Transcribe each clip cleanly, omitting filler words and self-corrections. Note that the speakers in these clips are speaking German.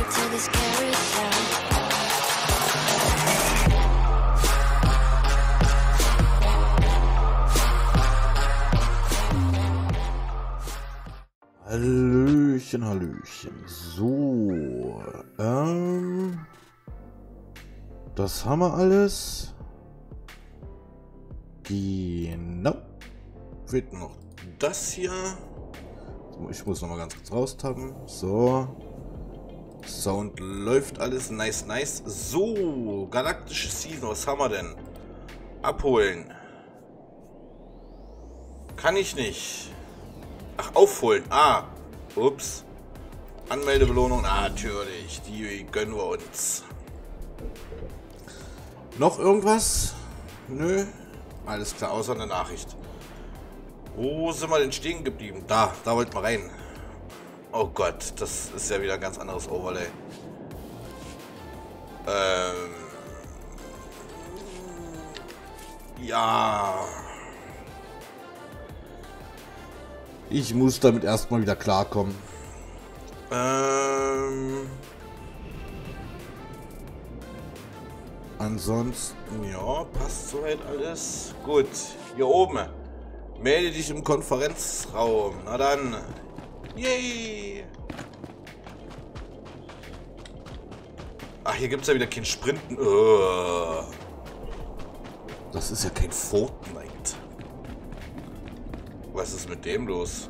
to this carousel. Hallöchen, Hallöchen. So, das haben wir alles. Genau. Fehlt noch das hier. Ich muss noch mal ganz kurz raustappen. So. Sound läuft alles. Nice, nice. So, galaktische Season. Was haben wir denn? Abholen. Kann ich nicht. Ach, aufholen. Ah. Ups. Anmeldebelohnung. Natürlich. Die gönnen wir uns. Noch irgendwas? Nö. Alles klar, außer eine Nachricht. Wo sind wir denn stehen geblieben? Da wollten wir rein. Oh Gott, das ist ja wieder ein ganz anderes Overlay. Ja. Ich muss damit erstmal wieder klarkommen. Ansonsten, ja, passt soweit alles. Gut, hier oben. Melde dich im Konferenzraum. Na dann. Yay! Ach, hier gibt es ja wieder kein Sprinten. Das ist ja kein Fortnite. Was ist mit dem los?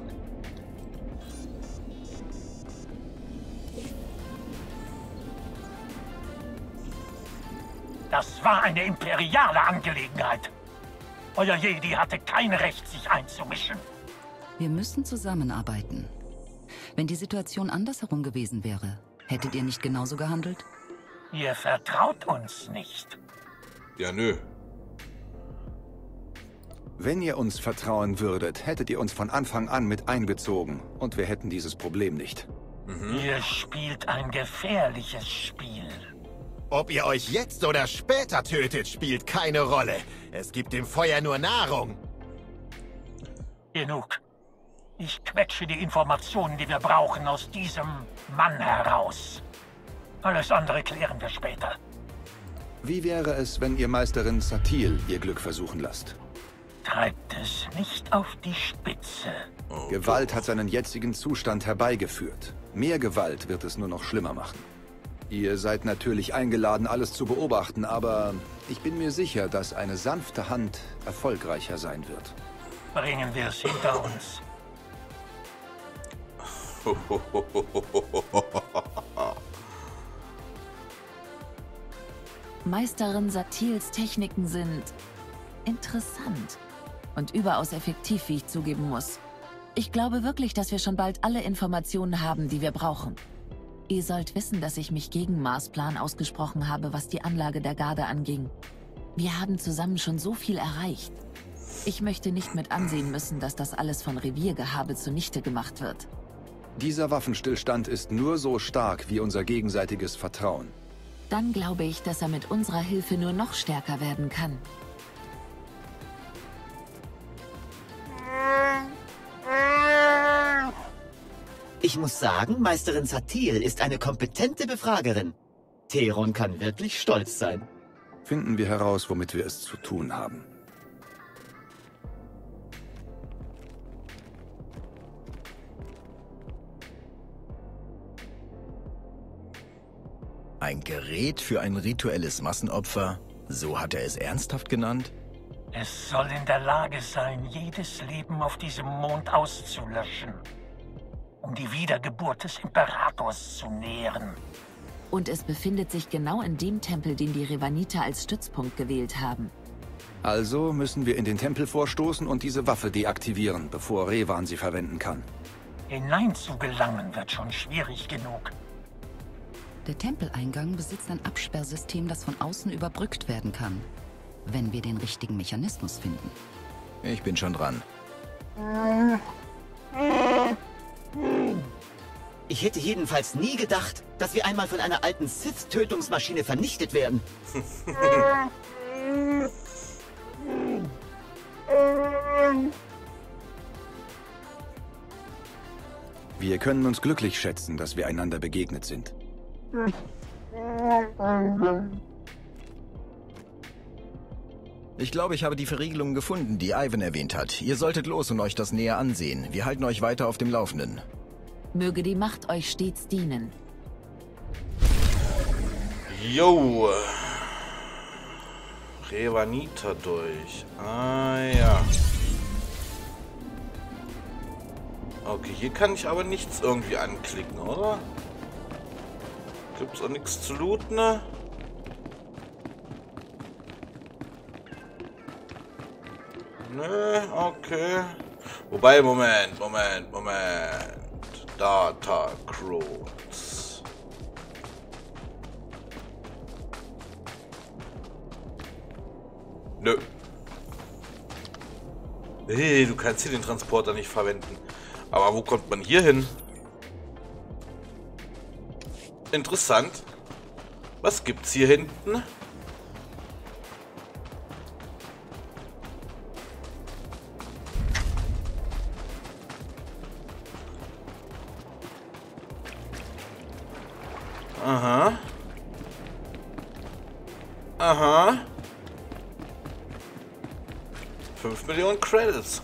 Das war eine imperiale Angelegenheit. Euer Jedi hatte kein Recht, sich einzumischen. Wir müssen zusammenarbeiten. Wenn die Situation andersherum gewesen wäre, hättet ihr nicht genauso gehandelt? Ihr vertraut uns nicht. Ja, nö. Wenn ihr uns vertrauen würdet, hättet ihr uns von Anfang an mit einbezogen und wir hätten dieses Problem nicht. Ihr spielt ein gefährliches Spiel. Ob ihr euch jetzt oder später tötet, spielt keine Rolle. Es gibt dem Feuer nur Nahrung. Genug. Ich quetsche die Informationen, die wir brauchen, aus diesem Mann heraus. Alles andere klären wir später. Wie wäre es, wenn ihr Meisterin Satele ihr Glück versuchen lasst? Treibt es nicht auf die Spitze. Gewalt hat seinen jetzigen Zustand herbeigeführt. Mehr Gewalt wird es nur noch schlimmer machen. Ihr seid natürlich eingeladen, alles zu beobachten, aber ich bin mir sicher, dass eine sanfte Hand erfolgreicher sein wird. Bringen wir es hinter uns. Meisterin Sateles Techniken sind interessant und überaus effektiv, wie ich zugeben muss. Ich glaube wirklich, dass wir schon bald alle Informationen haben, die wir brauchen. Ihr sollt wissen, dass ich mich gegen Marsplan ausgesprochen habe, was die Anlage der Garde anging. Wir haben zusammen schon so viel erreicht. Ich möchte nicht mit ansehen müssen, dass das alles von Reviergehabe zunichte gemacht wird. Dieser Waffenstillstand ist nur so stark wie unser gegenseitiges Vertrauen. Dann glaube ich, dass er mit unserer Hilfe nur noch stärker werden kann. Ich muss sagen, Meisterin Satele ist eine kompetente Befragerin. Theron kann wirklich stolz sein. Finden wir heraus, womit wir es zu tun haben. Ein Gerät für ein rituelles Massenopfer? So hat er es ernsthaft genannt? Es soll in der Lage sein, jedes Leben auf diesem Mond auszulöschen. Um die Wiedergeburt des Imperators zu nähren. Und es befindet sich genau in dem Tempel, den die Revaniter als Stützpunkt gewählt haben. Also müssen wir in den Tempel vorstoßen und diese Waffe deaktivieren, bevor Revan sie verwenden kann. Hineinzugelangen wird schon schwierig genug. Der Tempeleingang besitzt ein Absperrsystem, das von außen überbrückt werden kann, wenn wir den richtigen Mechanismus finden. Ich bin schon dran. Ich hätte jedenfalls nie gedacht, dass wir einmal von einer alten Sith-Tötungsmaschine vernichtet werden. Wir können uns glücklich schätzen, dass wir einander begegnet sind. Ich glaube, ich habe die Verriegelung gefunden, die Ivan erwähnt hat. Ihr solltet los und euch das näher ansehen. Wir halten euch weiter auf dem Laufenden. Möge die Macht euch stets dienen. Jo. Revanita durch. Ah ja. Okay, hier kann ich aber nichts irgendwie anklicken, oder? Gibt's auch nichts zu looten, ne? Nö, okay. Wobei, Moment. Data Crows. Nö. Nee, du kannst hier den Transporter nicht verwenden. Aber wo kommt man hier hin? Interessant. Was gibt's hier hinten? Aha. Aha. 5 Millionen Credits.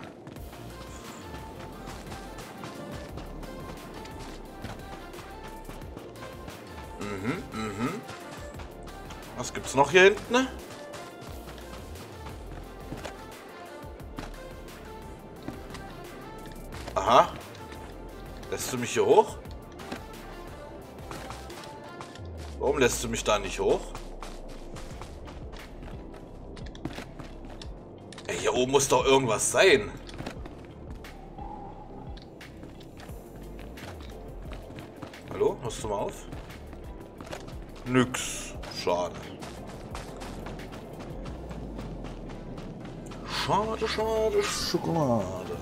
Was gibt's noch hier hinten? Aha. Lässt du mich hier hoch? Warum lässt du mich da nicht hoch? Ey, hier oben muss doch irgendwas sein. Hallo? Hörst du mal auf? Nix. Schade. Schade, schade, Schokolade.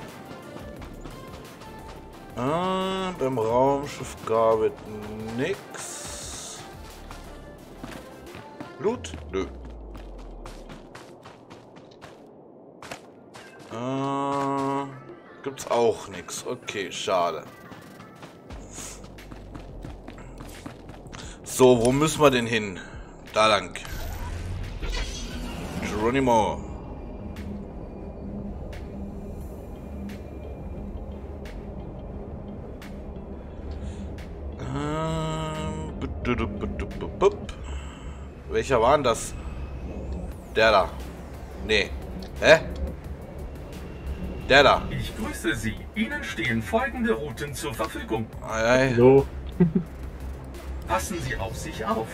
Beim Raumschiff gab es nix. Blut? Nö. Gibt's auch nix. Okay, schade. So, wo müssen wir denn hin? Da lang. Geronimo. Welcher war denn das? Der da. Nee. Hä? Der da. Ich grüße Sie. Ihnen stehen folgende Routen zur Verfügung. Hallo. Passen Sie auf sich auf.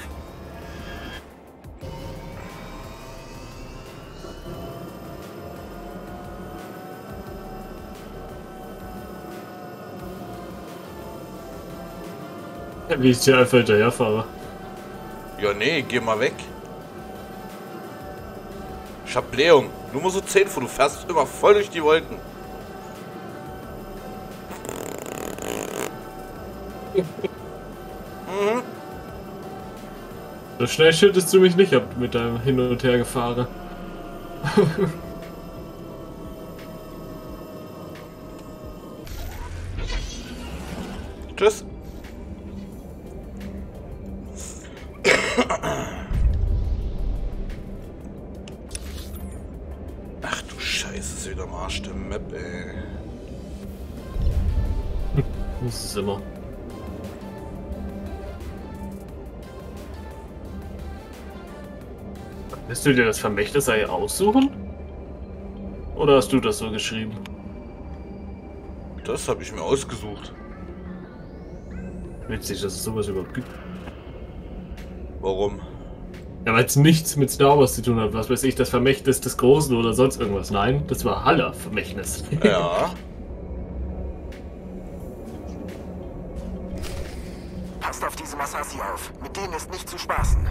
Wie ich hier einfach hinterherfahre. Ja, nee, geh mal weg. Ich hab Blähung. Nur mal so 10 vor, du fährst immer voll durch die Wolken. So schnell schüttest du mich nicht ab mit deinem Hin- und Hergefahren. Tschüss. Ach du Scheiße, ist wieder am Arsch der Map, ey. Das ist immer. Willst du dir das Vermächtnisei aussuchen? Oder hast du das so geschrieben? Das habe ich mir ausgesucht. Witzig, dass es sowas überhaupt gibt. Warum? Ja, weil es nichts mit Star Wars zu tun hat. Was weiß ich, das Vermächtnis des Großen oder sonst irgendwas. Nein, das war Haller Vermächtnis. Ja. Passt auf diese Massassi auf. Mit denen ist nicht zu spaßen.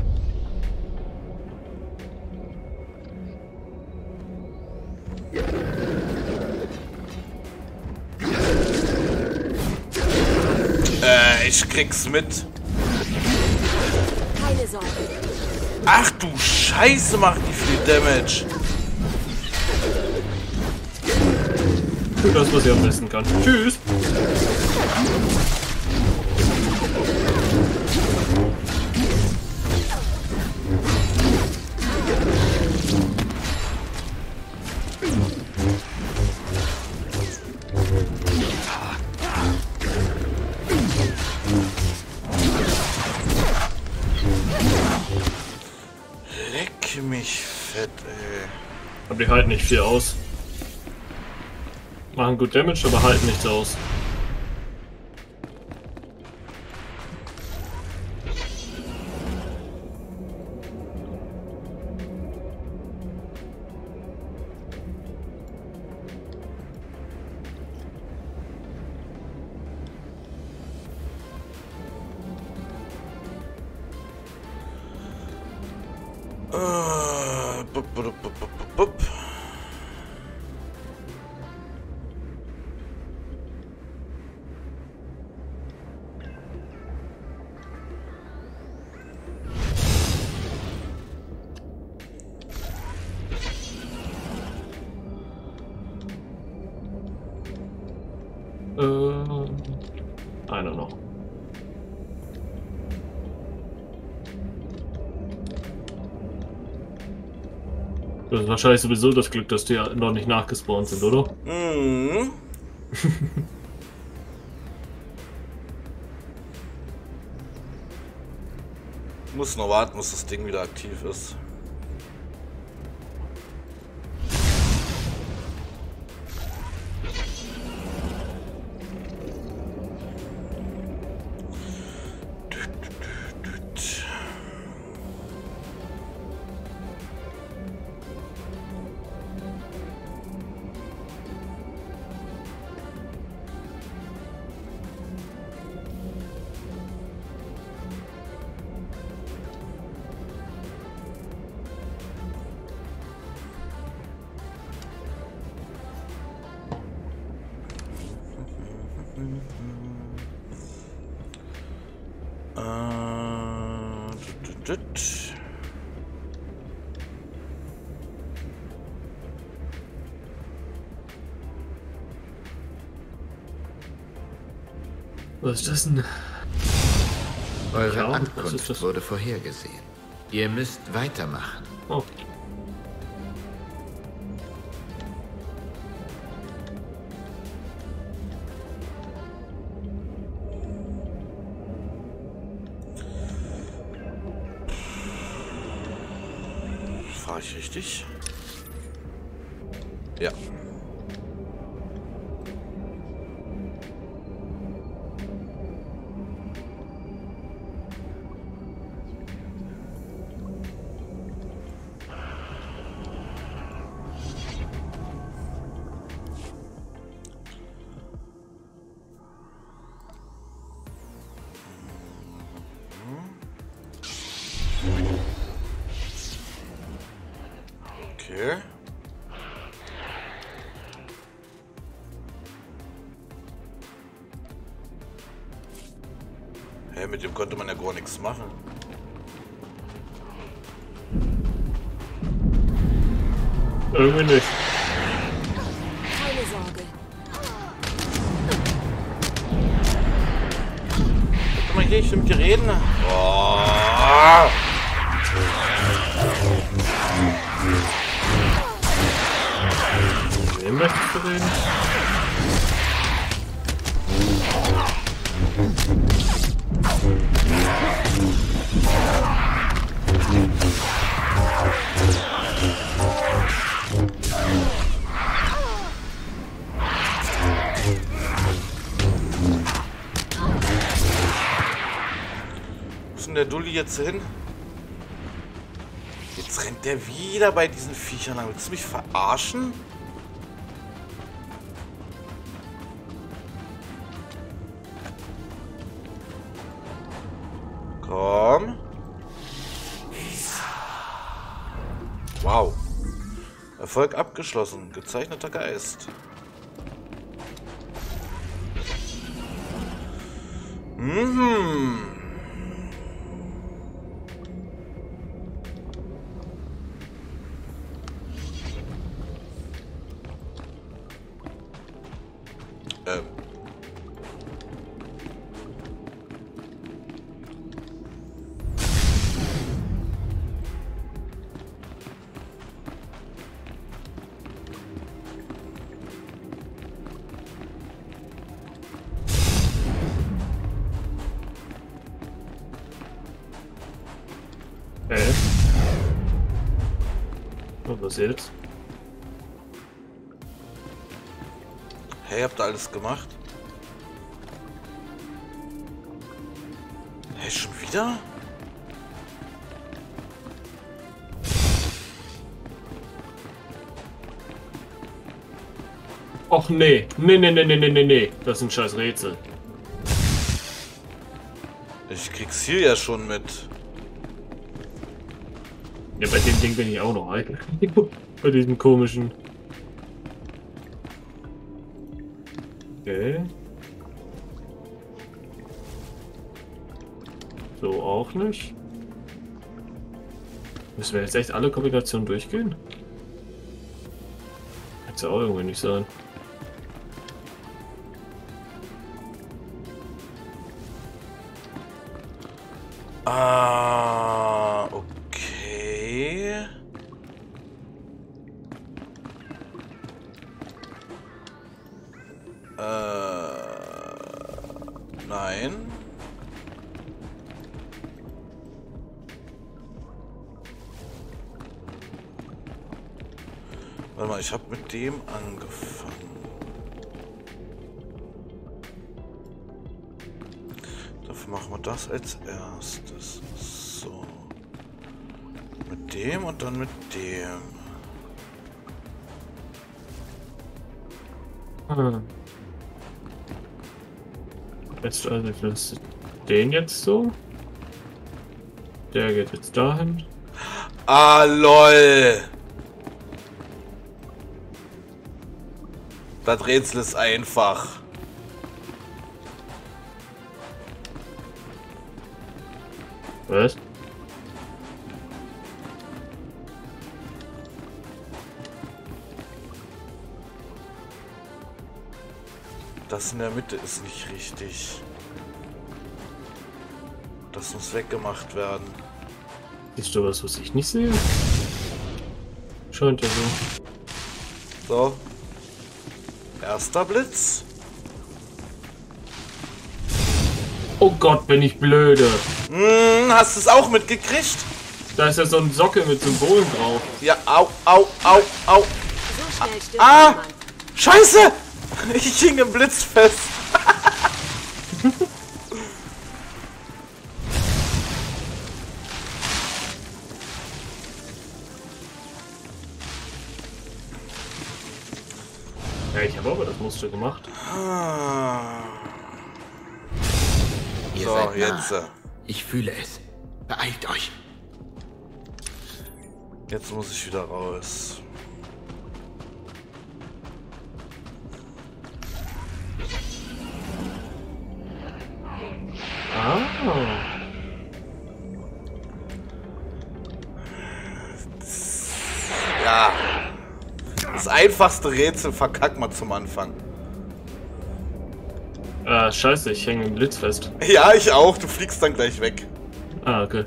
Ich krieg's mit. Keine Sorge. Ach du Scheiße, macht die viel Damage. Für das, was ich am besten kann. Tschüss. Leck mich fett, ey. Aber die halten nicht viel aus. Machen gut Damage, aber halten nichts aus. Bup. Einer noch. Das ist wahrscheinlich sowieso das Glück, dass die noch nicht nachgespawnt sind, oder? Mhm. Muss noch warten, bis das Ding wieder aktiv ist. Was ist das denn? Eure Ja, Ankunft wurde vorhergesehen. Ihr müsst weitermachen. Oh. Fahre ich richtig? Ja. Okay. Hey, mit dem konnte man ja gar nichts machen. Irgendwie nicht. Keine Sorge. Warte mal hier, ich will mit dir reden. Oh. Wem möchtest du reden? Wo ist denn der Dulli jetzt hin? Jetzt rennt der wieder bei diesen Viechern lang. Willst du mich verarschen? Komm. Wow. Erfolg abgeschlossen. Gezeichneter Geist. Mhm. was jetzt? Hey, habt ihr alles gemacht? Hey, schon wieder? Och nee. Nee. Das ist ein scheiß Rätsel. Ich krieg's hier ja schon mit. Ja, bei dem Ding bin ich auch noch eitel. Bei diesem komischen. Okay. So auch nicht. Müssen wir jetzt echt alle Kombinationen durchgehen? Kann's ja auch irgendwie nicht sein. Ah, okay. Nein. Warte mal, ich habe mit dem angefangen. Dafür machen wir das als erstes. So. Mit dem und dann mit dem. Jetzt also das den jetzt so. Der geht jetzt dahin. Ah, lol. Das Rätsel ist einfach. Was? Das in der Mitte ist nicht richtig. Das muss weggemacht werden. Siehst du was ich nicht sehe? Scheint ja so. So. Erster Blitz. Oh Gott, bin ich blöde. Hast du es auch mitgekriegt? Da ist ja so ein Sockel mit Symbolen drauf. Ja, au. So schnell stirbt niemand. Scheiße! Ich hing im Blitz fest. Ja, ich habe aber das Muster gemacht. Ihr So, seid nah. jetzt. Ich fühle es. Beeilt euch. Jetzt muss ich wieder raus. Ja. Das einfachste Rätsel verkacken wir zum Anfang. Scheiße, ich hänge im Blitz fest. Ja, ich auch. Du fliegst dann gleich weg. Ah, okay.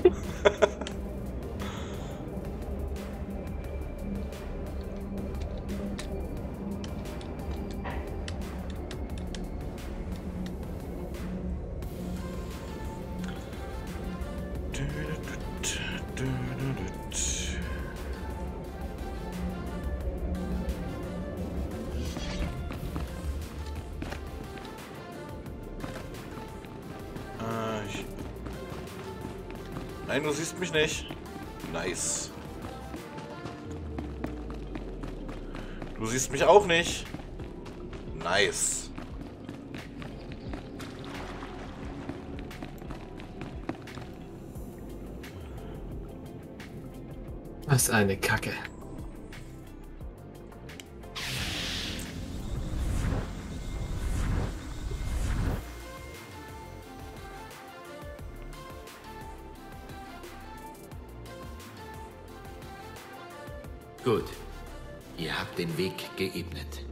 Nein, du siehst mich nicht. Nice. Du siehst mich auch nicht. Nice. Was eine Kacke. Gut. Ihr habt den Weg geebnet.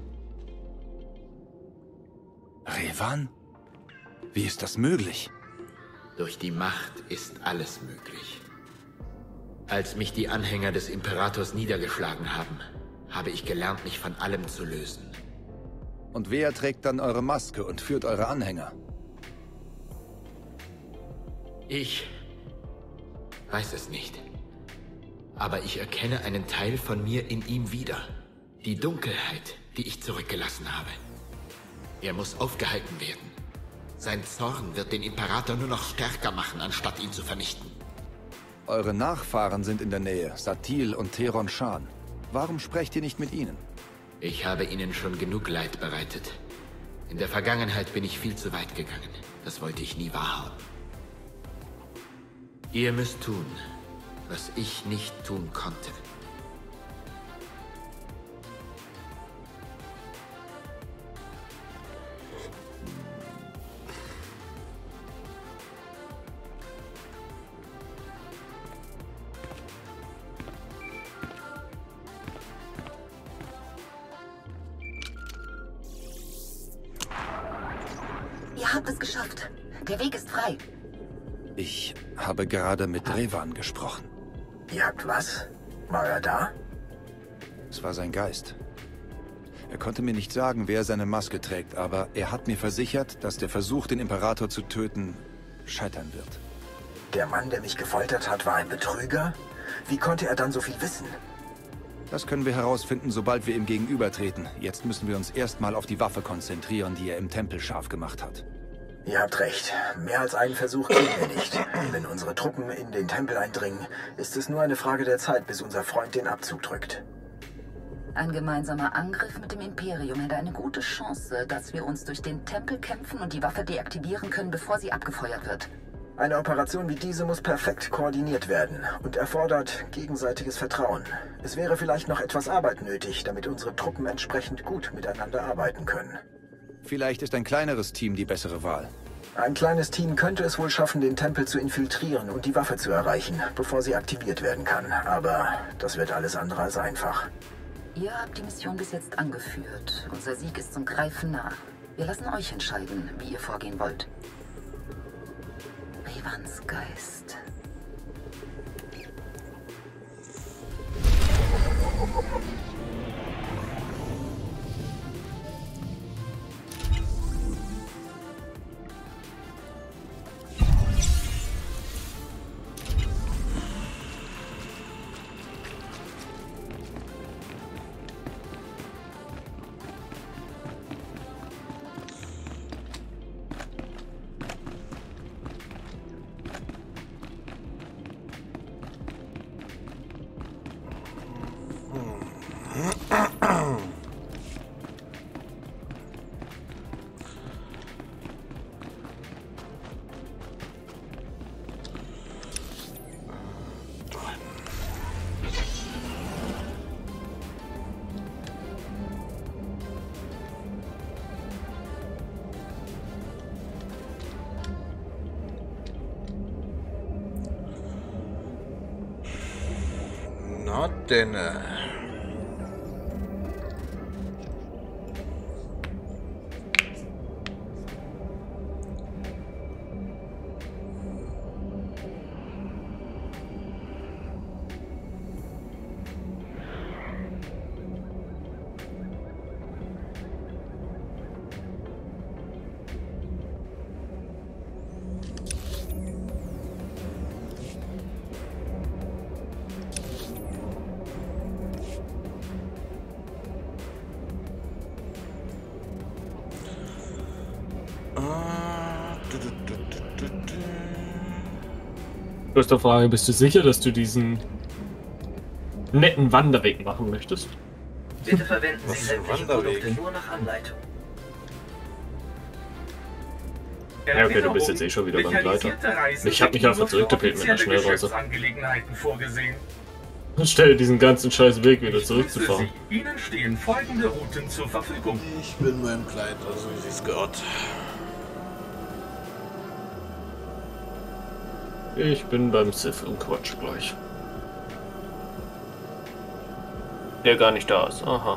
Revan? Wie ist das möglich? Durch die Macht ist alles möglich. Als mich die Anhänger des Imperators niedergeschlagen haben, habe ich gelernt, mich von allem zu lösen. Und wer trägt dann eure Maske und führt eure Anhänger? Ich weiß es nicht. Aber ich erkenne einen Teil von mir in ihm wieder. Die Dunkelheit, die ich zurückgelassen habe. Er muss aufgehalten werden. Sein Zorn wird den Imperator nur noch stärker machen, anstatt ihn zu vernichten. Eure Nachfahren sind in der Nähe, Satil und Theron Shan. Warum sprecht ihr nicht mit ihnen? Ich habe ihnen schon genug Leid bereitet. In der Vergangenheit bin ich viel zu weit gegangen. Das wollte ich nie wahrhaben. Ihr müsst tun, was ich nicht tun konnte. Ihr habt es geschafft. Der Weg ist frei. Ich habe gerade mit Revan gesprochen. Ihr habt was? War er da? Es war sein Geist. Er konnte mir nicht sagen, wer seine Maske trägt, aber er hat mir versichert, dass der Versuch, den Imperator zu töten, scheitern wird. Der Mann, der mich gefoltert hat, war ein Betrüger? Wie konnte er dann so viel wissen? Das können wir herausfinden, sobald wir ihm gegenübertreten. Jetzt müssen wir uns erstmal auf die Waffe konzentrieren, die er im Tempel scharf gemacht hat. Ihr habt recht. Mehr als einen Versuch kriegen wir nicht. Wenn unsere Truppen in den Tempel eindringen, ist es nur eine Frage der Zeit, bis unser Freund den Abzug drückt. Ein gemeinsamer Angriff mit dem Imperium hätte eine gute Chance, dass wir uns durch den Tempel kämpfen und die Waffe deaktivieren können, bevor sie abgefeuert wird. Eine Operation wie diese muss perfekt koordiniert werden und erfordert gegenseitiges Vertrauen. Es wäre vielleicht noch etwas Arbeit nötig, damit unsere Truppen entsprechend gut miteinander arbeiten können. Vielleicht ist ein kleineres Team die bessere Wahl. Ein kleines Team könnte es wohl schaffen, den Tempel zu infiltrieren und die Waffe zu erreichen, bevor sie aktiviert werden kann. Aber das wird alles andere als einfach. Ihr habt die Mission bis jetzt angeführt. Unser Sieg ist zum Greifen nah. Wir lassen euch entscheiden, wie ihr vorgehen wollt. Revans Geist. Na denn. Erste Frage, bist du sicher, dass du diesen netten Wanderweg machen möchtest? Bitte verwenden Sie sämtliche Produkte nur nach Anleitung. Ja, okay, du bist jetzt eh schon wieder beim Leiter. Ich hab mich einfach zurückgepillt mit einer Schnellreise. Stell diesen ganzen scheiß Weg wieder zurückzufahren. Ihnen stehen folgende Routen zur Verfügung. Ich bin beim Kleid, also wie es gehört. Ich bin beim Sith und quatsch gleich. Der gar nicht da ist, aha.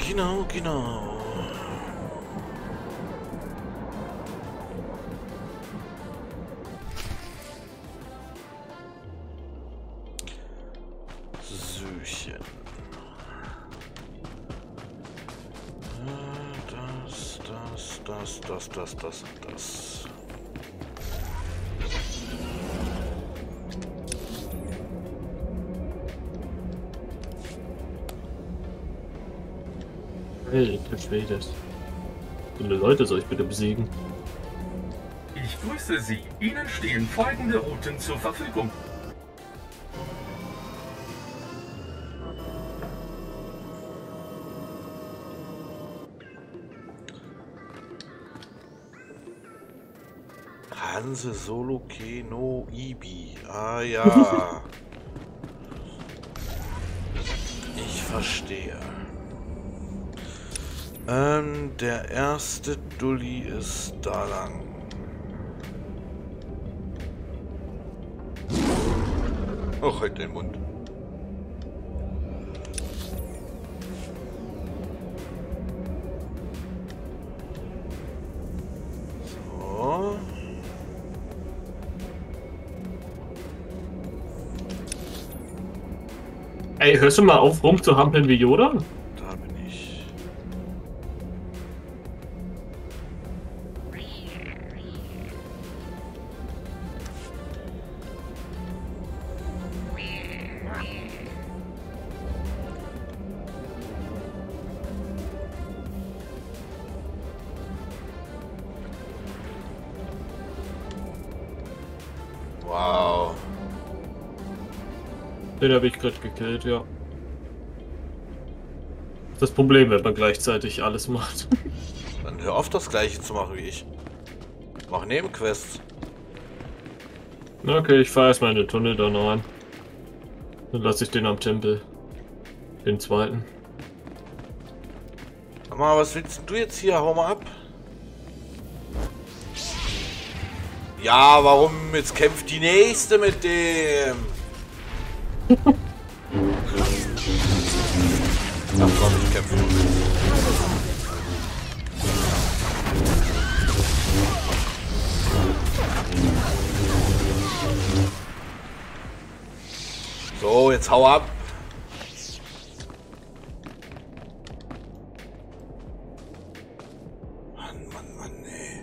Genau, genau. Süßchen. Das. Hey, der Schwede. Wie viele Leute soll ich bitte besiegen? Ich grüße Sie. Ihnen stehen folgende Routen zur Verfügung. Hanse Soloke no Ibi. Ah ja. Ich verstehe. Der erste Dulli ist da lang. Och, halt den Mund. So. Ey, hörst du mal auf, rumzuhampeln wie Yoda? Da bin ich. Wow. Den habe ich gerade gekillt, ja. Das Problem, wenn man gleichzeitig alles macht. Dann hör auf, das Gleiche zu machen wie ich. Mach Nebenquests. Okay, ich fahre erstmal in den Tunnel da noch rein. Dann lasse ich den am Tempel. Den zweiten. Sag mal, was willst du jetzt hier? Hau mal ab. Ja, warum? Jetzt kämpft die nächste mit dem. Ach komm, ich kämpfe. So, jetzt hau ab. Mann, ey.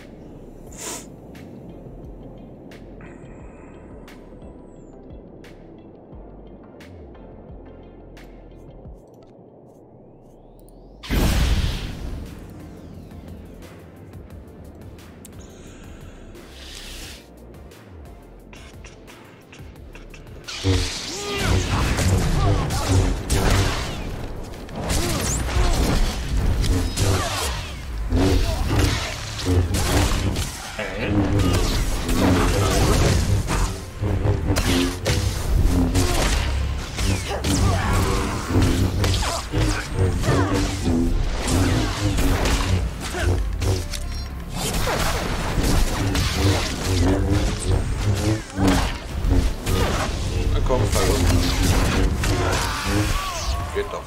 Geht doch.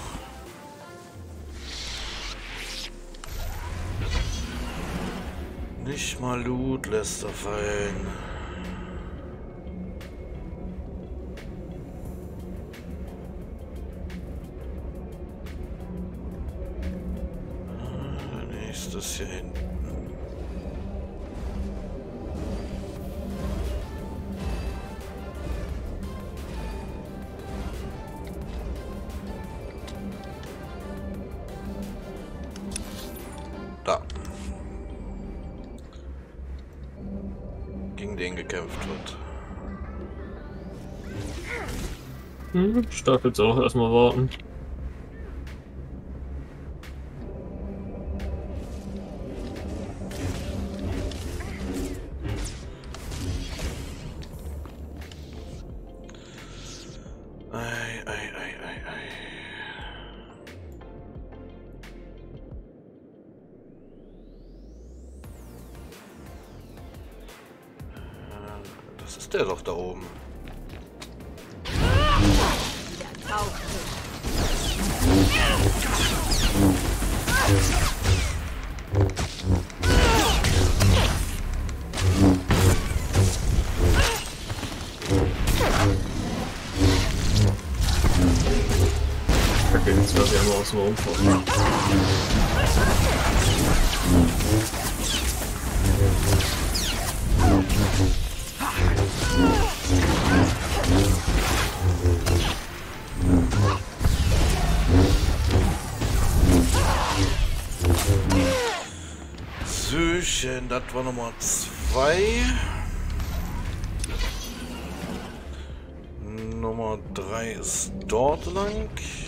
Nicht mal Loot lässt er fallen. Nächstes hier hinten. Da. Gegen den gekämpft wird. Ich darf jetzt auch erstmal warten. Das ist der doch da oben. Okay, jetzt lasse ich einmal außen rumfahren. Söchen, das war Nummer 2. Nummer 3 ist dort lang.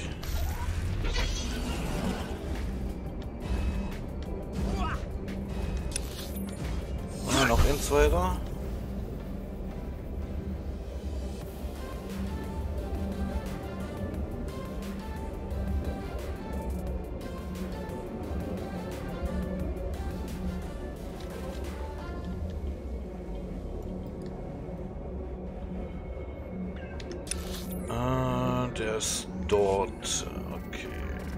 Noch eins weiter. Der ist dort. Okay.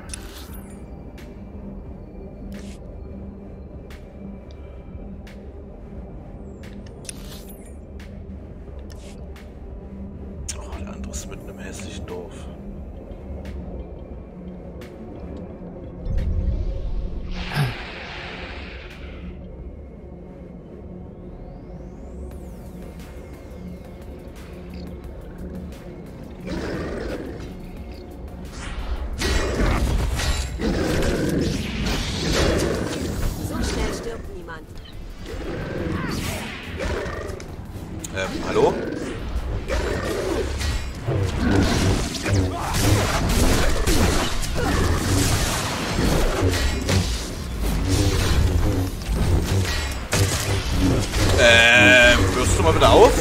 Oh, der andere ist mitten im hässlichen Dorf. Hallo? Hörst du mal wieder auf?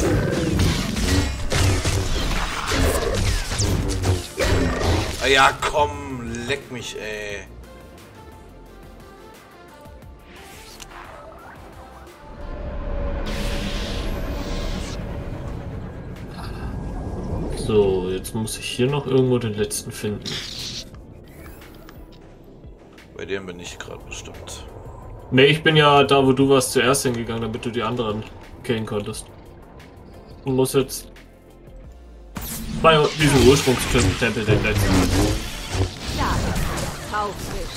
Ja, komm, leck mich, ey. So, jetzt muss ich hier noch irgendwo den letzten finden. Bei dem bin ich gerade bestimmt. Ne, ich bin ja da, wo du warst, zuerst hingegangen, damit du die anderen killen konntest. Und muss jetzt bei diesem Ursprungstempel den letzten finden. Ja, taufrisch.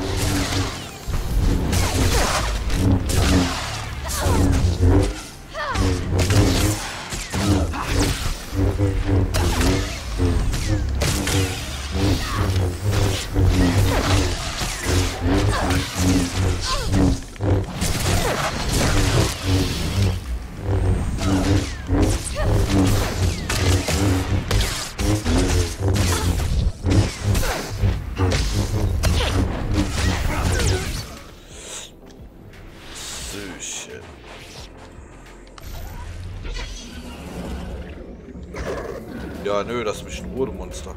Ja, nö, lass mich in Ruhe, du Monster.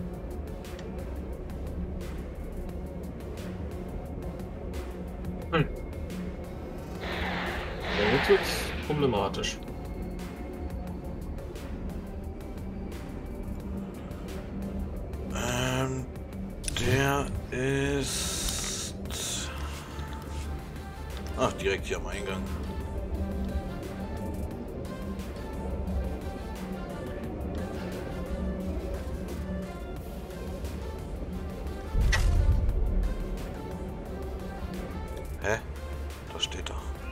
Ja, jetzt wird's problematisch. Der ist... Ach, direkt hier am Eingang. Hä? Da steht er.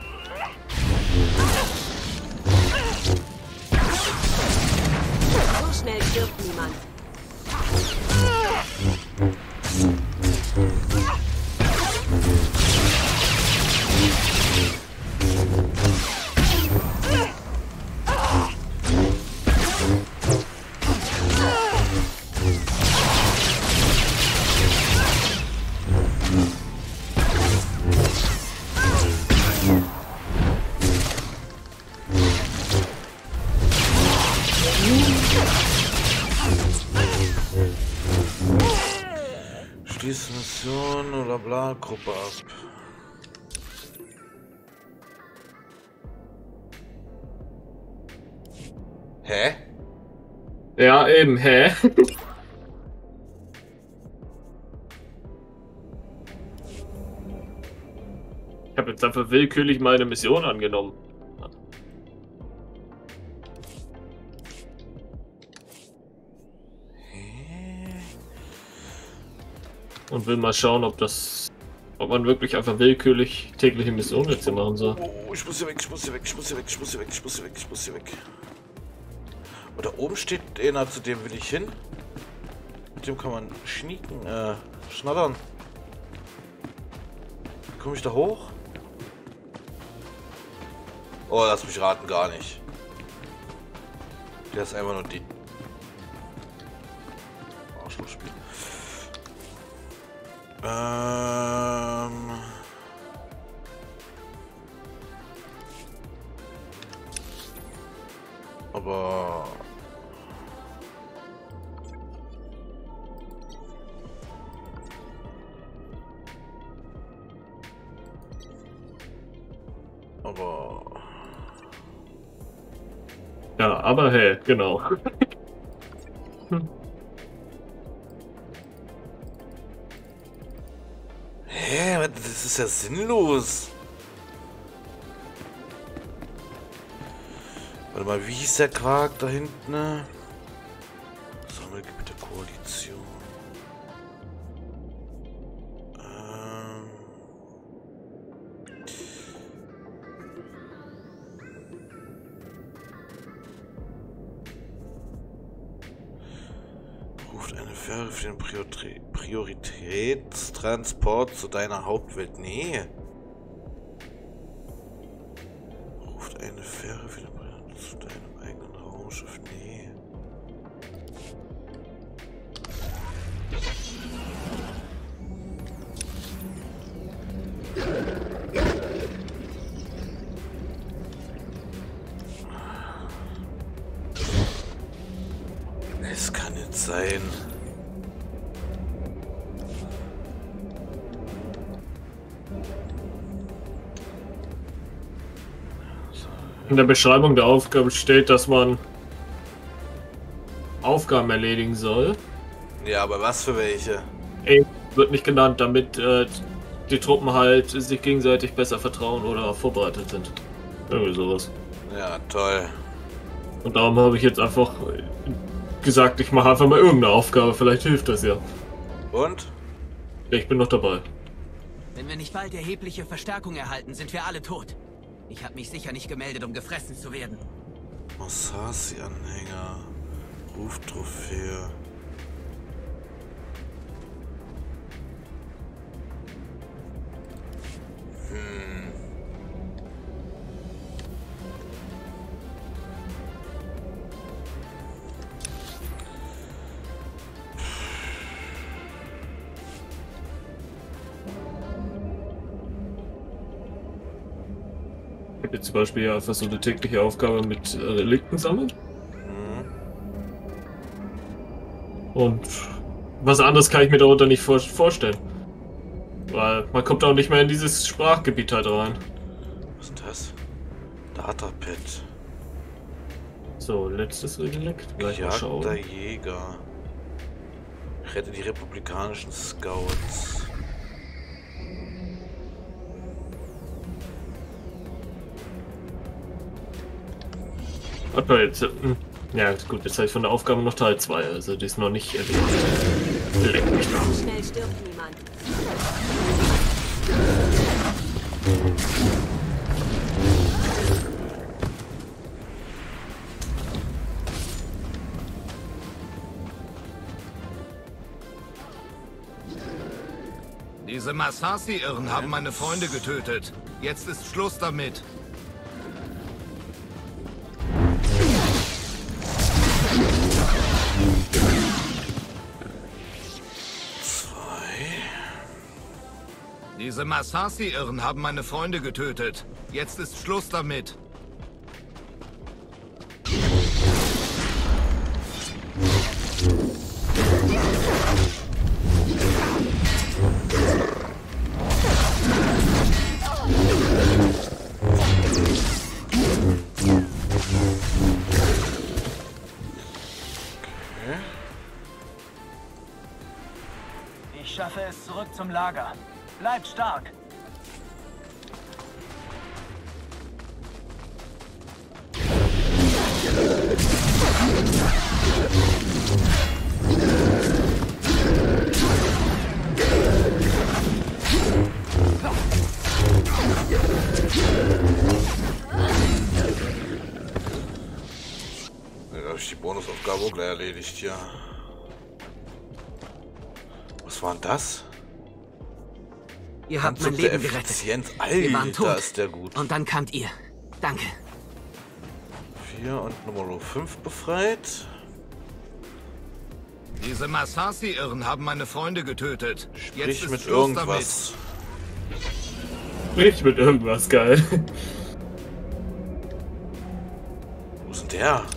So schnell stirbt niemand. Schließ Mission oder bla Gruppe ab. Hä? Ja, eben, hä? habe jetzt einfach willkürlich meine Mission angenommen. Und will mal schauen, ob man wirklich einfach willkürlich tägliche Missionen jetzt hier machen soll. Oh, ich muss hier weg, ich muss hier weg, ich muss hier weg, ich muss hier weg, ich muss hier weg, ich muss hier weg. Und da oben steht einer, zu dem will ich hin. Mit dem kann man schnattern. Komme ich da hoch? Oh, lass mich raten, gar nicht. Der ist einfach nur die... Arschlochspiel. Aber... Ja, aber hey, genau. Hä? Das ist ja sinnlos. Warte mal, wie hieß der Quark da hinten? Sammelgebiet der Koalition. Ruft eine Fähre für den Prioritätstransport zu deiner Hauptwelt. Nee. Ruft eine Fähre für den zu deinem eigenen Raumschiff. Nee. Es kann nicht sein. In der Beschreibung der Aufgabe steht, dass man Aufgaben erledigen soll. Ja, aber was für welche? Wird nicht genannt, damit die Truppen halt sich gegenseitig besser vertrauen oder vorbereitet sind. Irgendwie sowas. Ja, toll. Und darum habe ich jetzt einfach gesagt, ich mache einfach mal irgendeine Aufgabe, vielleicht hilft das ja. Und? Ich bin noch dabei. Wenn wir nicht bald erhebliche Verstärkung erhalten, sind wir alle tot. Ich habe mich sicher nicht gemeldet, um gefressen zu werden. Massasi-Anhänger. Ruftrophäe. Ich habe jetzt zum Beispiel ja einfach so eine tägliche Aufgabe mit Relikten sammeln. Und was anderes kann ich mir darunter nicht vorstellen. Weil man kommt auch nicht mehr in dieses Sprachgebiet halt rein. Was ist das? Datapad. So, letztes Relikt. Gleich mal schauen. Gejagter Jäger. Rette die republikanischen Scouts. Warte mal jetzt. Ja, gut, jetzt habe ich von der Aufgabe noch Teil 2, also die ist noch nicht erledigt. Leck mich da. Schnell stirbt niemand. Diese Massasi-Irren haben meine Freunde getötet. Jetzt ist Schluss damit. Diese Massasi-Irren haben meine Freunde getötet. Jetzt ist Schluss damit. Ich schaffe es zurück zum Lager. Bleibt stark. Da habe ich die Bonusaufgabe auch gleich erledigt, ja. Was war denn das? Ihr habt mein Leben gerettet. Wir waren tot. Ist der gut. Und dann kamt ihr. Danke. 4 und Nummer 5 befreit. Diese Massassi-Irren haben meine Freunde getötet. Sprich mit irgendwas. Sprich mit irgendwas, geil. Wo ist denn der?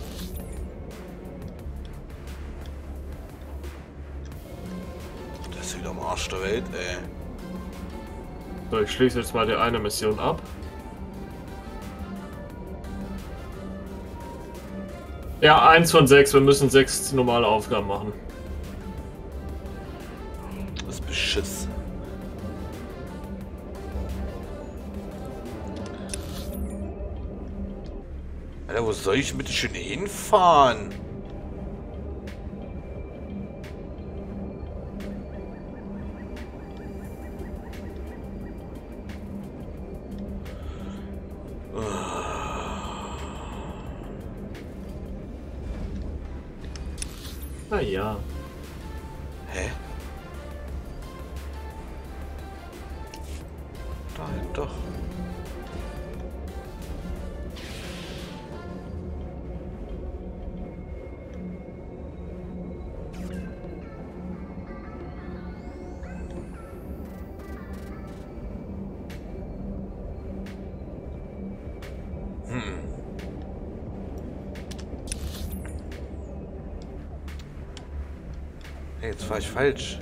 Der ist wieder am Arsch der Welt, ey. So, ich schließe jetzt mal die eine Mission ab. Ja, 1 von 6. Wir müssen 6 normale Aufgaben machen. Das ist Beschiss. Alter, wo soll ich bitte schön hinfahren? Na ja. Hä? Dahin doch. Hey, jetzt fahre ich falsch.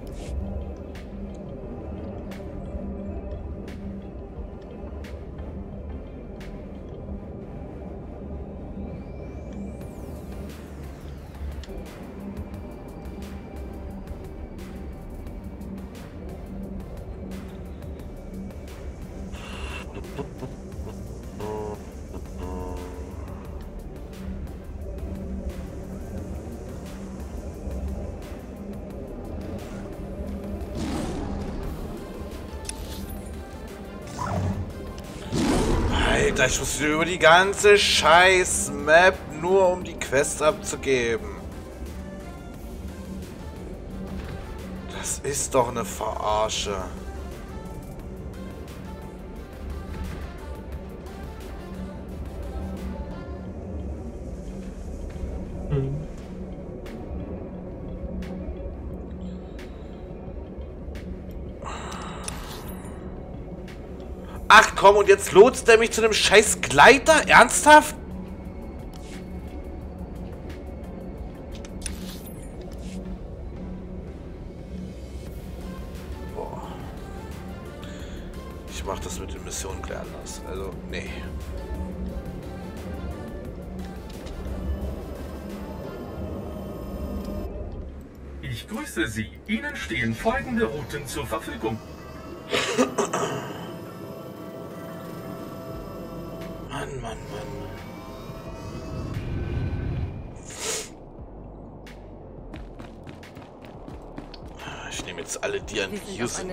Alter, ich muss über die ganze scheiß Map nur um die Quest abzugeben. Das ist doch eine Verarsche. Ach komm, und jetzt lotst der mich zu einem scheiß Gleiter? Ernsthaft? Boah. Ich mach das mit den Missionen gleich anders. Also, nee. Ich grüße Sie. Ihnen stehen folgende Routen zur Verfügung. Mann, Mann, Mann. Ich nehme jetzt alle, die an hier sind.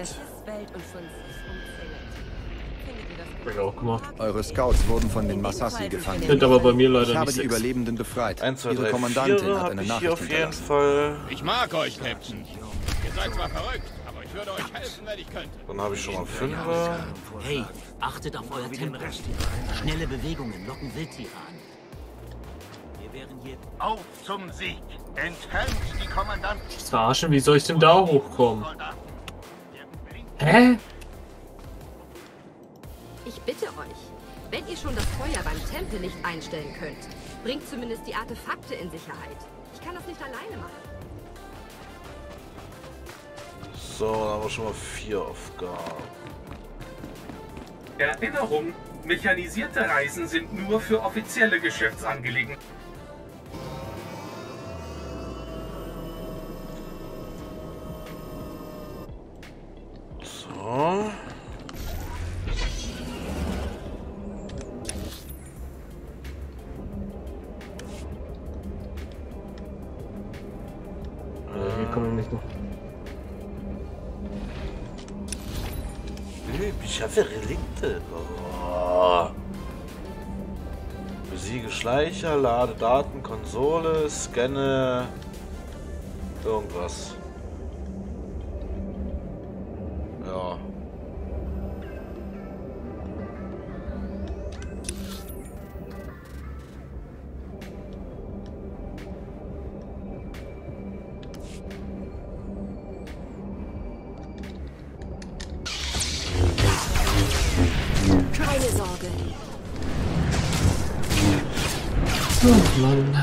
Auch gemacht. Eure Scouts wurden von den Massassi gefangen. Sind aber bei mir leider ich habe nicht die 6. Überlebenden befreit. 1, 2, 3, Ihre Kommandantin 4 hat eine Nachricht auf jeden hinterlassen. Fall. Ich mag euch, Captain. Ihr seid zwar verrückt, aber ich würde euch helfen, wenn ich könnte. Dann habe ich schon mal 5. Hey, achtet auf euer Tempo. Schnelle Bewegungen locken Wildtiere an. Wir wären hier... Auf zum Sieg! Entfernt die Kommandanten! Das verarschen, wie soll ich denn da hochkommen? Hä? Ich bitte euch, wenn ihr schon das Feuer beim Tempel nicht einstellen könnt, bringt zumindest die Artefakte in Sicherheit. Ich kann das nicht alleine machen. So, dann haben wir schon mal 4 Aufgaben. Erinnerung, mechanisierte Reisen sind nur für offizielle Geschäftsangelegenheiten. So. Hier kommen wir nicht noch. Ich schaffe Relikte. Oh. Besiege Schleicher, lade Daten, Konsole, scanne irgendwas. Ja. Keine Sorge. Oh Mann.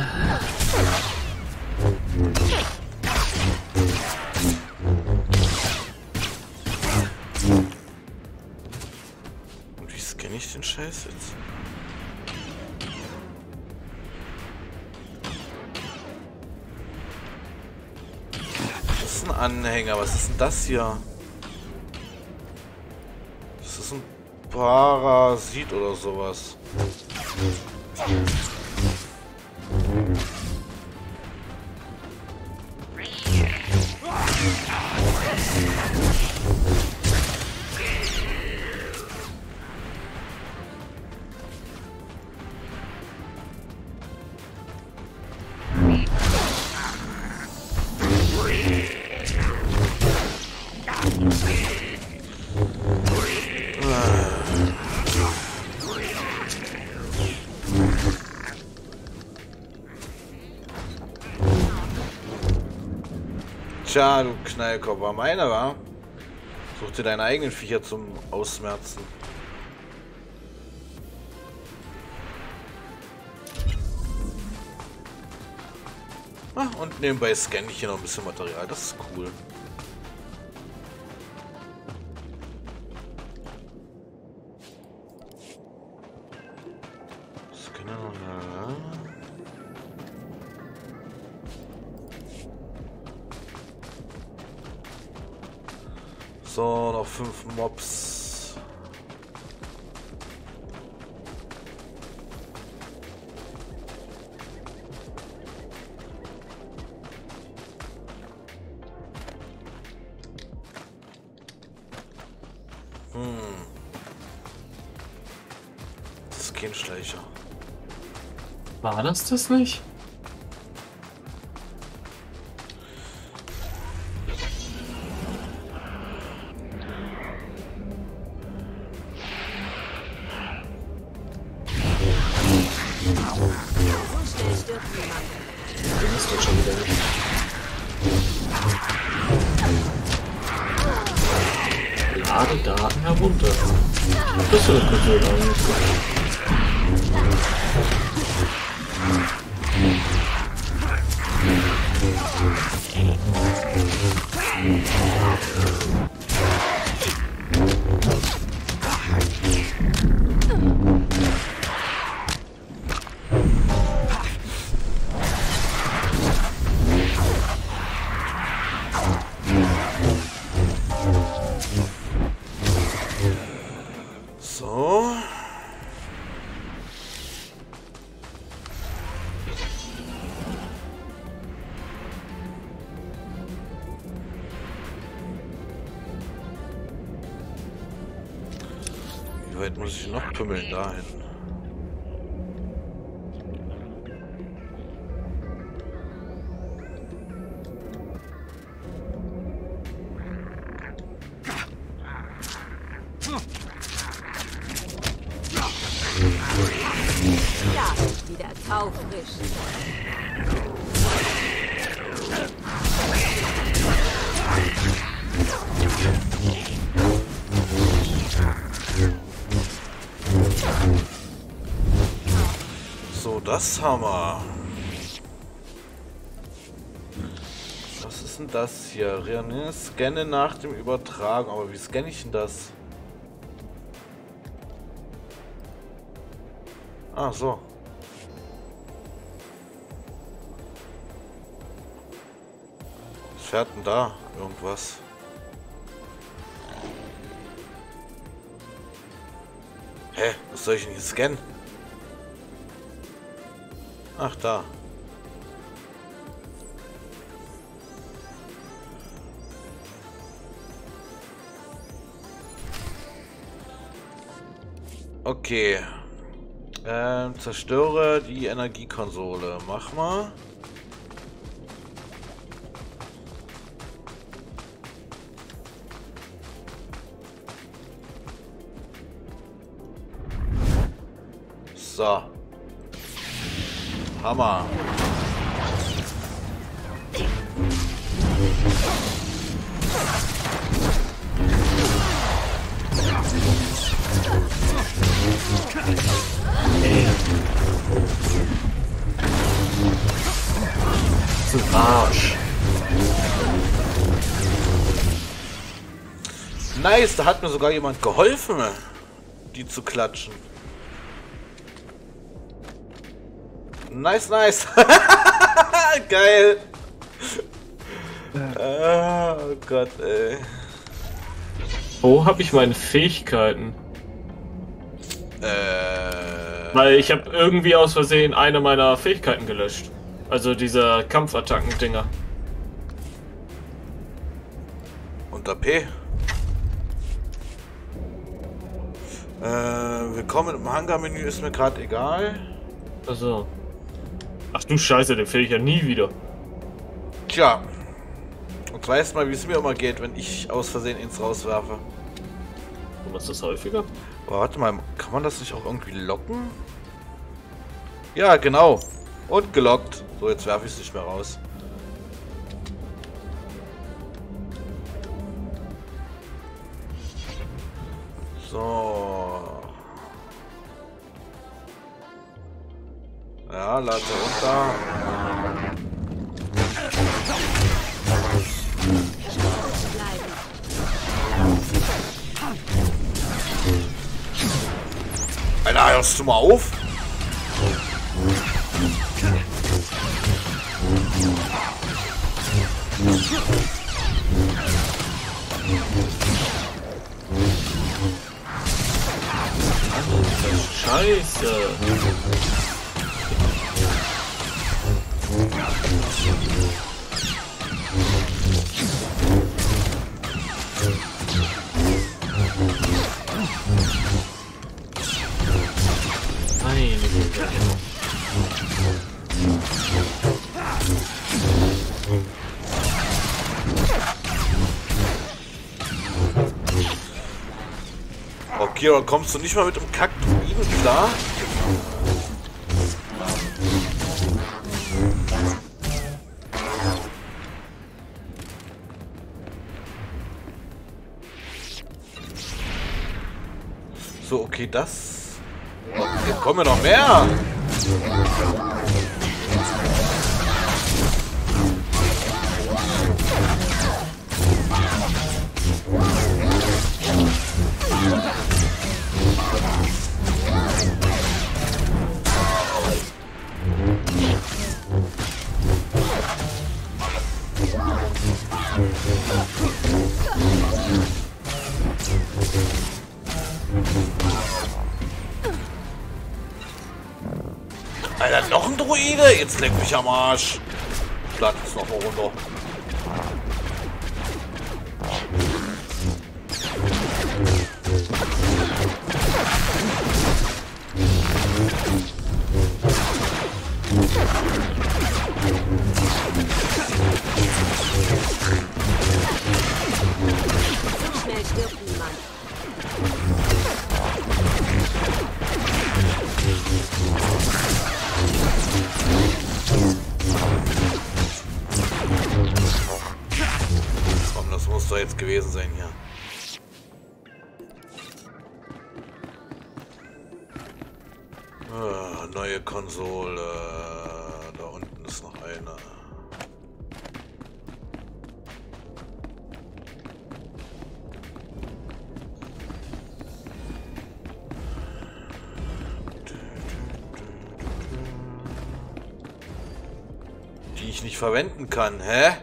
Und wie scanne ich den Scheiß jetzt? Das ist ein Anhänger. Was ist denn das hier? Das ist ein Parasit oder sowas. Tja, du Knallkopf, war meiner, wa? Such dir deine eigenen Viecher zum Ausmerzen. Ah, und nebenbei scanne ich hier noch ein bisschen Material, das ist cool. Scanner noch da. So, noch 5 Mobs. Das ist kein Schleicher. War das nicht? Lade Daten herunter. Das ist eine Konsole eigentlich. So. Wie weit muss ich noch pümmeln dahin? Ja, wieder taufrisch. So, das haben wir. Was ist denn das hier? Scanne nach dem Übertragen. Aber wie scanne ich denn das? Ah, so. Was fährt denn da? Irgendwas. Hä? Was soll ich denn hier scannen? Ach, da. Okay. Zerstöre die Energiekonsole. Mach mal. So. Hammer. Zum Arsch. Nice, da hat mir sogar jemand geholfen, die zu klatschen. Nice, nice. Geil. Oh Gott, ey. Wo habe ich meine Fähigkeiten? Weil ich habe irgendwie aus Versehen eine meiner Fähigkeiten gelöscht. Also diese Kampfattacken-Dinger. Unter P. Willkommen im Hangar-Menü ist mir gerade egal. Also. Ach du Scheiße, den finde ich ja nie wieder. Tja. Und weißt mal, wie es mir immer geht, wenn ich aus Versehen ins rauswerfe. Du machst das häufiger? Aber warte mal, kann man das nicht auch irgendwie locken? Ja, genau. Und gelockt. So, jetzt werfe ich es nicht mehr raus. So. Ja, lade runter. Alter, hörst du mal auf? Scheiße. Meine Güte. Oh, Kira, kommst du nicht mal mit dem Kack-Druiden klar? So, okay, das... Hier kommen noch mehr! Alter, noch ein Druide? Jetzt leck mich am Arsch. Blatt ist noch mal runter. So schnell stirbt niemand. Komm, das muss doch jetzt gewesen sein hier. Ah, neue Konsole. Da unten ist noch eine. Die ich nicht verwenden kann, hä?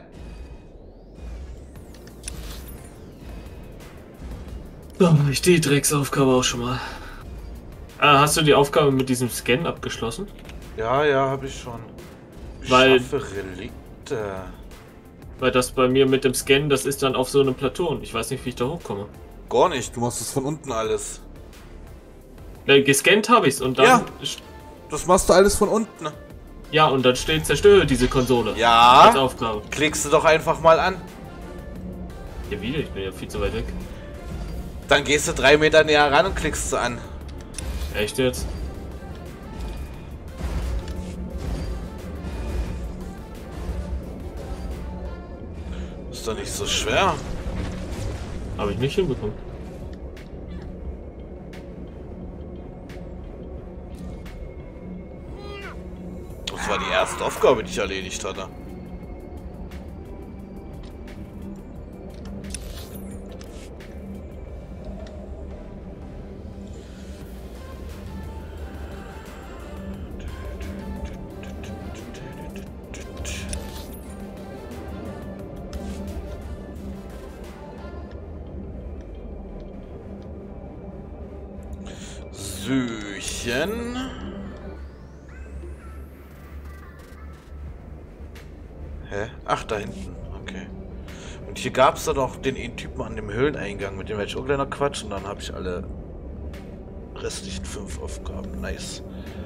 So, ich die Drecksaufgabe auch schon mal. Hast du die Aufgabe mit diesem Scan abgeschlossen? Ja, ja, habe ich schon. Weil, Schaffe Relikte. Weil das bei mir mit dem Scan, das ist dann auf so einem Plateau und ich weiß nicht, wie ich da hochkomme. Gar nicht, du machst es von unten alles. Gescannt habe ich's und dann... Ja, das machst du alles von unten. Ja, und dann steht, zerstöre diese Konsole. Ja, als Aufgabe. Klickst du doch einfach mal an. Ja, wieder? Ich bin ja viel zu weit weg. Dann gehst du 3 Meter näher ran und klickst du an. Echt jetzt? Ist doch nicht so schwer. Habe ich nicht hinbekommen. Das war die erste Aufgabe, die ich erledigt hatte. Süchen. Hä? Ach, da hinten. Okay. Und hier gab es da doch den einen Typen an dem Höhleneingang, mit dem werde ich auch kleiner Quatsch. Und dann habe ich alle restlichen 5 Aufgaben. Nice.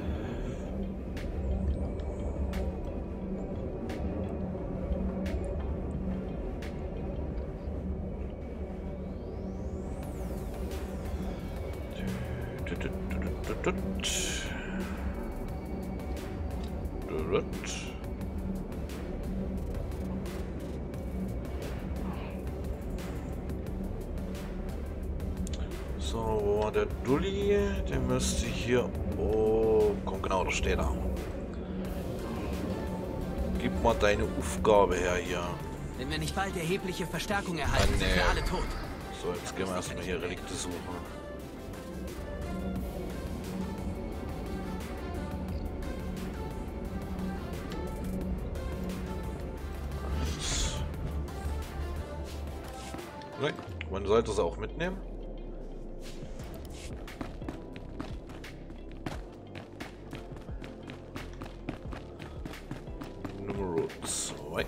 So, wo war der Dulli? Der müsste hier... Oh, komm, genau, da steht er. Gib mal deine Aufgabe her hier. Wenn wir nicht bald erhebliche Verstärkung erhalten, sind wir alle tot. So, jetzt gehen wir erstmal hier Relikte suchen. Man sollte es auch mitnehmen. Nummer 2.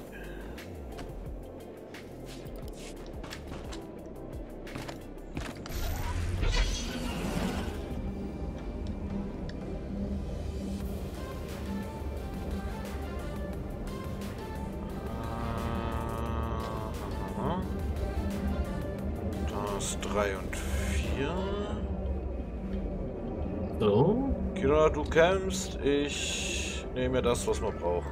Das 3 und 4. So. Kira, du kämpfst. Ich nehme mir das, was wir brauchen.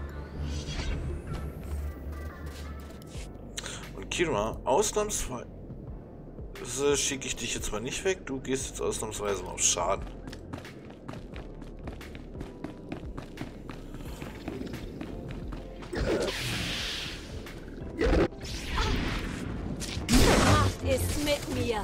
Und Kira, ausnahmsweise schicke ich dich jetzt mal nicht weg. Du gehst jetzt ausnahmsweise mal auf Schaden. Ist mit mir.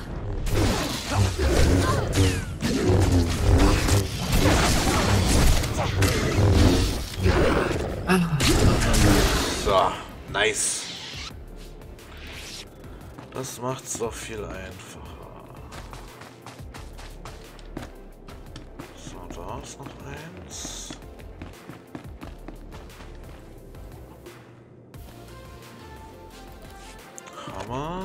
So, nice. Das macht's doch viel einfacher. So, da ist noch eins. Hammer.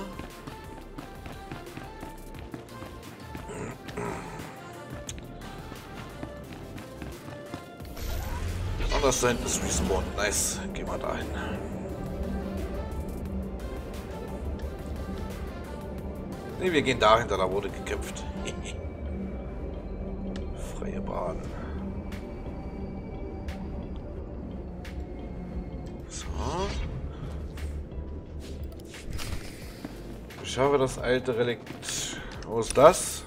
Und das da hinten ist Respawn. Nice. Gehen wir da hin. Ne, wir gehen dahinter, da wurde gekämpft. Freie Bahn. So. Ich habe das alte Relikt. Wo ist das?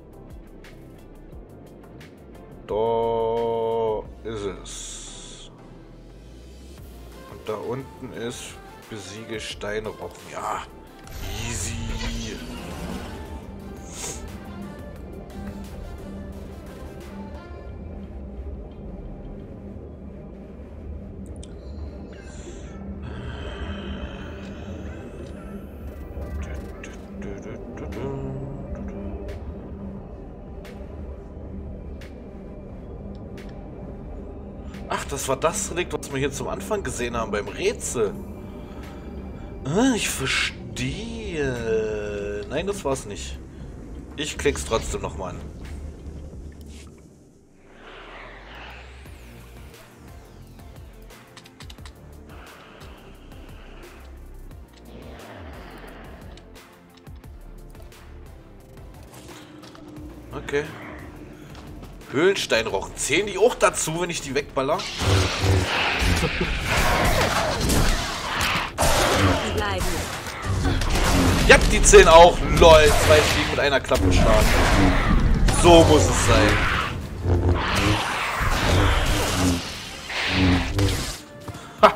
Da ist es. Und da unten ist besiege Steinrochen. Ja, easy. Ach, das war das Relikt, was wir hier zum Anfang gesehen haben beim Rätsel. Ah, ich verstehe. Nein, das war's nicht. Ich klick's trotzdem nochmal an. Okay. Höhlensteinrochen. Zählen die auch dazu, wenn ich die wegballer? Ja, die zählen auch. LOL. 2 Fliegen mit einer Klappe schlagen. So muss es sein. Ha.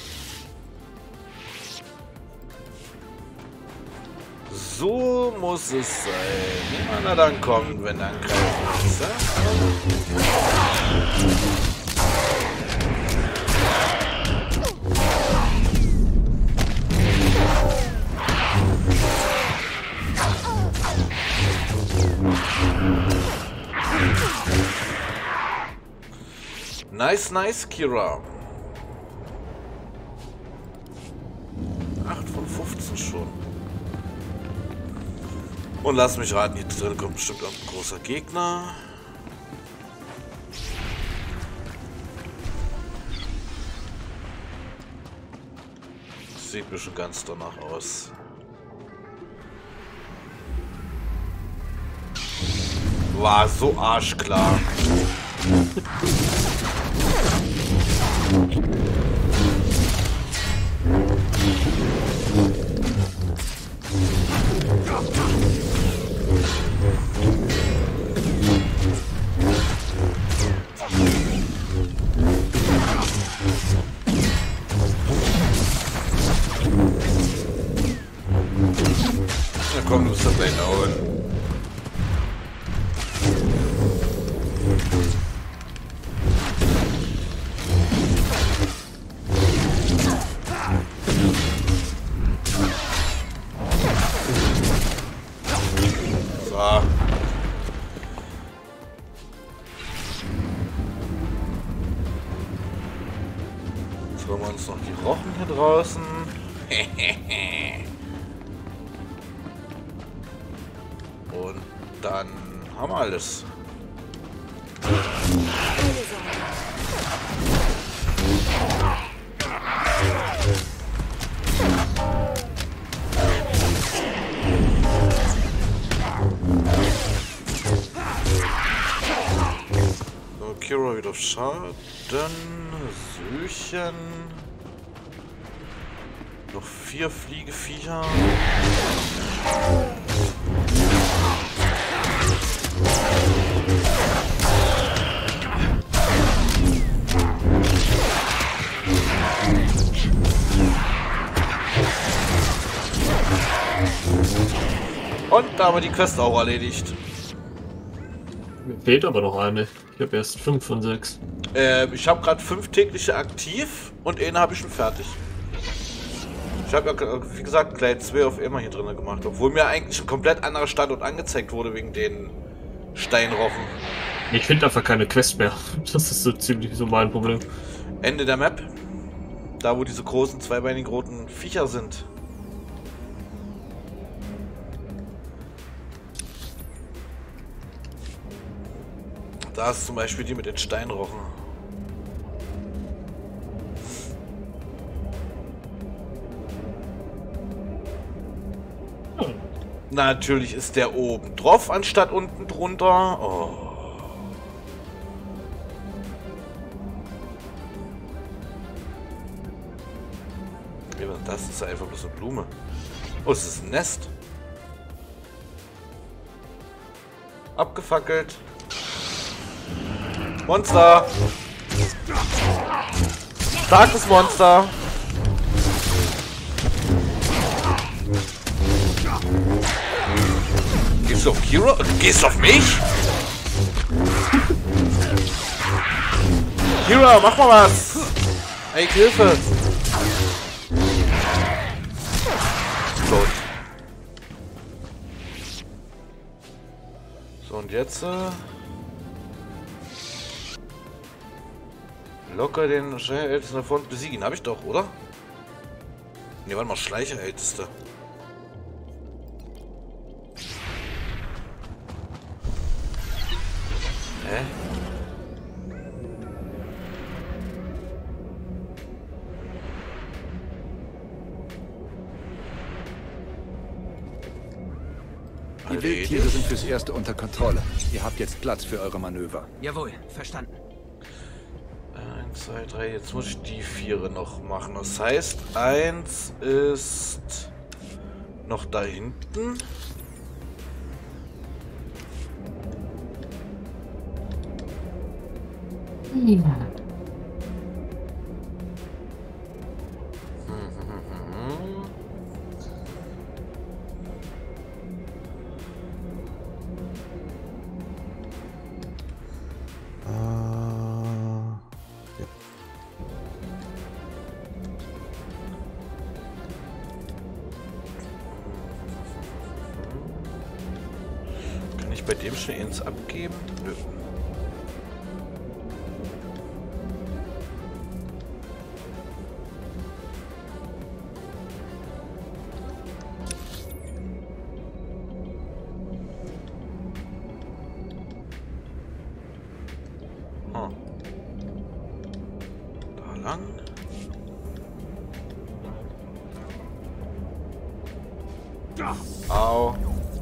So muss es sein. Na dann kommt, wenn dann greifen ist, ja? Nice, nice, Kira. 8 von 15 schon. Und lass mich raten, hier drin kommt bestimmt auch ein großer Gegner. Sieht mir schon ganz danach aus. War so arschklar. Na komm, du bist doch gleich dauern. Jetzt holen wir uns noch die Rochen hier draußen. Und dann haben wir alles. So, Kira wieder auf Schaden. Söchen. Noch 4 Fliegeviecher. Und da haben wir die Quest auch erledigt. Mir fehlt aber noch eine. Ich habe erst 5 von 6. Ich habe gerade 5 tägliche aktiv und eine habe ich schon fertig. Ich habe ja, wie gesagt, gleich 2 auf immer hier drin gemacht, obwohl mir eigentlich ein komplett anderer Standort angezeigt wurde wegen den Steinrochen. Ich finde einfach keine Quest mehr. Das ist so ziemlich so mein Problem. Ende der Map. Da, wo diese großen, zweibeinigen roten Viecher sind. Da ist zum Beispiel die mit den Steinrochen. Natürlich ist der oben drauf, anstatt unten drunter. Oh. Das ist einfach bloß eine Blume. Oh, es ist ein Nest. Abgefackelt. Monster! Starkes Monster! Gehst du auf Kira? Gehst du auf mich? Kira, mach mal was! Ey, Hilfe! Tot. So, und jetzt... Locker den Schleicherältesten davon besiegen. Habe ich doch, oder? Ne, warte mal, Schleicherälteste. Hä? Die Wildtiere sind fürs Erste unter Kontrolle. Ihr habt jetzt Platz für eure Manöver. Jawohl, verstanden. 1, 2, 3, jetzt muss ich die 4 noch machen. Das heißt, 1 ist noch da hinten. Ja. Kann ich bei dem schon eins abgeben? Nö. Da lang. Au.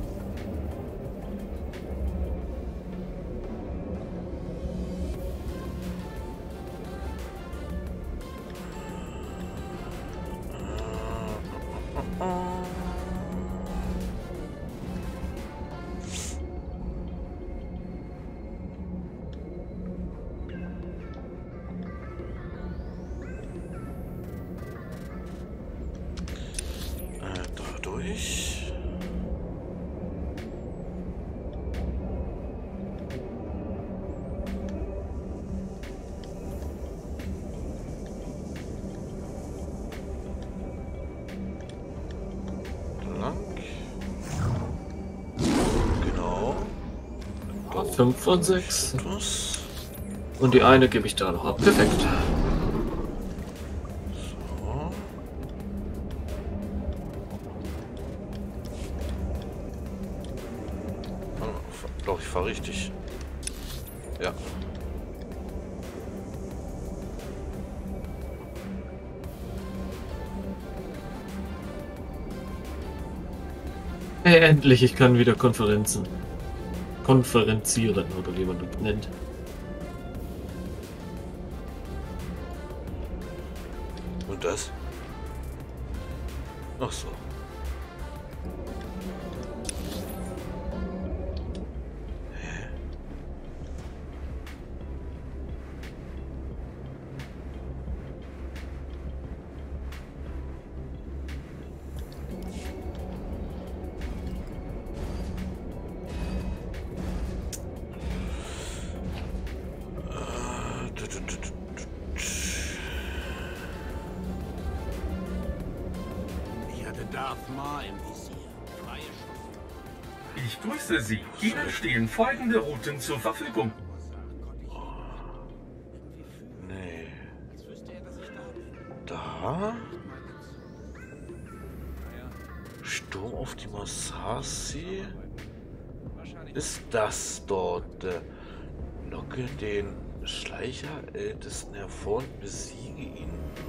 Dadurch. Lang. Genau. 5 von 6. Und die eine gebe ich da noch ab. Perfekt. So. Doch, ich fahre richtig. Ja. Hey, endlich, ich kann wieder konferenzieren, oder wie man das nennt. Und das? Ach so. Ich grüße Sie. Ihnen stehen folgende Routen zur Verfügung. Nee. Da? Sturm auf die Massassi? Ist das dort? Locke den Schleicher Ältesten hervor und besiege ihn.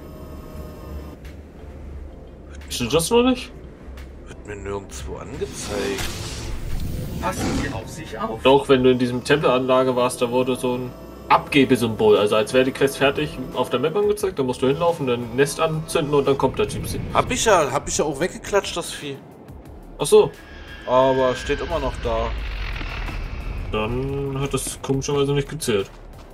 Stimmt das wohl nicht? Wird mir nirgendwo angezeigt. Passen Sie auf sich auf. Doch, wenn du in diesem Tempelanlage warst, da wurde so ein Abgebesymbol, also als wäre die Quest fertig, auf der Map angezeigt, da musst du hinlaufen, ein Nest anzünden und dann kommt der Typ. Hab ich ja auch weggeklatscht, das Vieh. Ach so. Aber steht immer noch da. Dann hat das komischerweise nicht gezählt.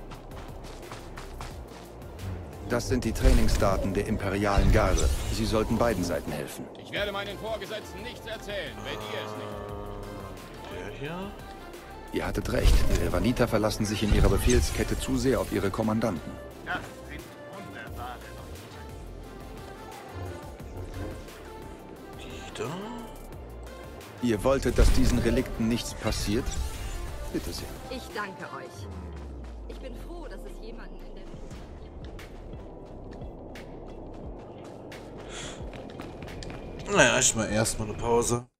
Das sind die Trainingsdaten der imperialen Garde. Sie sollten beiden Seiten helfen. Ich werde meinen Vorgesetzten nichts erzählen, wenn ihr es nicht. Der hier? Ihr hattet recht. Die Elvaniter verlassen sich in ihrer Befehlskette zu sehr auf ihre Kommandanten. Das sind wunderbare Die da? Ihr wolltet, dass diesen Relikten nichts passiert? Bitte sehr. Ich danke euch. Ich bin froh, dass es jemanden in der... Naja, ich mal erstmal eine Pause.